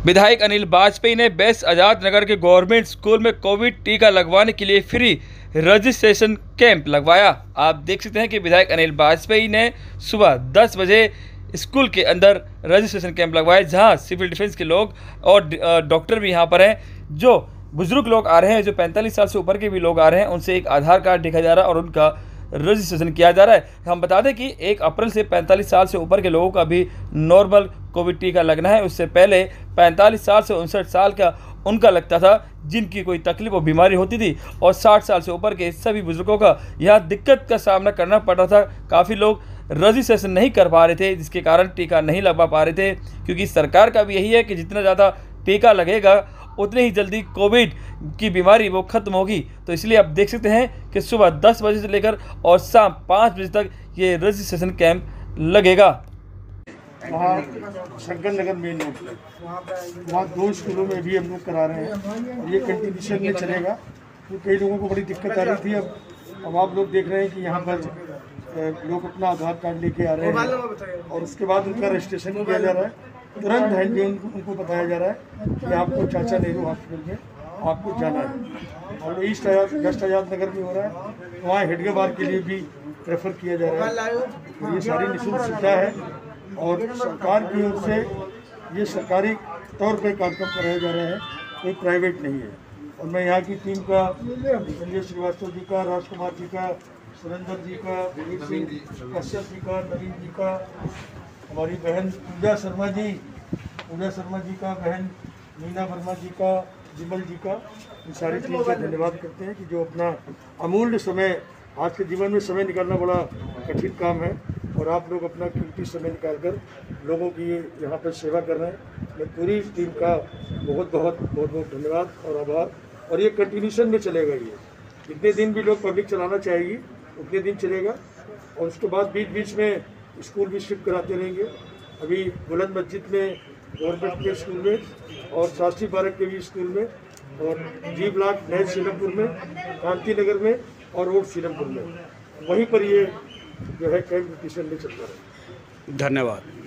विधायक अनिल वाजपेयी ने बेस्ट आजाद नगर के गवर्नमेंट स्कूल में कोविड टीका लगवाने के लिए फ्री रजिस्ट्रेशन कैंप लगवाया। आप देख सकते हैं कि विधायक अनिल वाजपेयी ने सुबह 10 बजे स्कूल के अंदर रजिस्ट्रेशन कैंप लगवाए, जहां सिविल डिफेंस के लोग और डॉक्टर भी यहां पर हैं। जो बुजुर्ग लोग आ रहे हैं, जो 45 साल से ऊपर के भी लोग आ रहे हैं, उनसे एक आधार कार्ड दिखाया जा रहा है और उनका रजिस्ट्रेशन किया जा रहा है। हम बता दें कि 1 अप्रैल से 45 साल से ऊपर के लोगों का भी नॉर्मल कोविड टीका लगना है। उससे पहले 45 साल से 59 साल का उनका लगता था, जिनकी कोई तकलीफ और बीमारी होती थी, और 60 साल से ऊपर के सभी बुजुर्गों का यहाँ दिक्कत का सामना करना पड़ रहा था। काफ़ी लोग रजिस्ट्रेशन नहीं कर पा रहे थे, जिसके कारण टीका नहीं लगवा पा रहे थे, क्योंकि सरकार का भी यही है कि जितना ज़्यादा टीका लगेगा उतनी ही जल्दी कोविड की बीमारी वो ख़त्म होगी। तो इसलिए आप देख सकते हैं कि सुबह 10 बजे से लेकर और शाम 5 बजे तक ये रजिस्ट्रेशन कैंप लगेगा। वहाँ शंकर नगर मेन रोड पर वहाँ 2 स्कूलों में भी हम लोग करा रहे हैं और ये कंटिन्यूशन में चलेगा। तो कई लोगों को बड़ी दिक्कत आ रही थी। अब आप लोग देख रहे हैं कि यहाँ पर लोग अपना आधार कार्ड लेके आ रहे हैं और उसके बाद उनका रजिस्ट्रेशन किया जा रहा है। तुरंत हैंड उनको बताया जा रहा है कि आपको चाचा नेहरू हॉस्पिटल में आपको जाना है। और ईस्ट वेस्ट आजाद नगर में हो रहा है, तो वहाँ हेडगेवार के लिए भी रेफ़र किया जा रहा है। तो ये सारी निःशुल्क सुविधा है और सरकार की ओर से ये सरकारी तौर पे कार्यक्रम कराया जा रहा है, कोई प्राइवेट नहीं है। और मैं यहाँ की टीम का, संजय श्रीवास्तव जी का, राजकुमार जी का, सुरेंद्र जी का, दिलीप सिंह कश्यप जी का, नवीन जी का, हमारी बहन पूजा शर्मा जी का, बहन मीना वर्मा जी का, जिमल जी का, इन सारी टीम का धन्यवाद करते हैं कि जो अपना अमूल्य समय, आज के जीवन में समय निकालना बड़ा कठिन काम है और आप लोग अपना कीमती समय निकालकर लोगों की यहाँ पर सेवा कर रहे हैं। मैं पूरी टीम का बहुत बहुत धन्यवाद और आभार। और ये कंटिन्यूशन में चलेगा। ये जितने दिन भी लोग पब्लिक चलाना चाहेगी उतने दिन चलेगा और उसके बाद बीच बीच में स्कूल भी शिफ्ट कराते रहेंगे। अभी बुलंद मस्जिद में गवर्नमेंट के स्कूल में और शास्त्री पार्क के भी स्कूल में और जी ब्लॉक नए सीरमपुर में, कांति नगर में और ओल्ड सीरमपुर में, वहीं पर ये जो है कैंप में चलता है। धन्यवाद।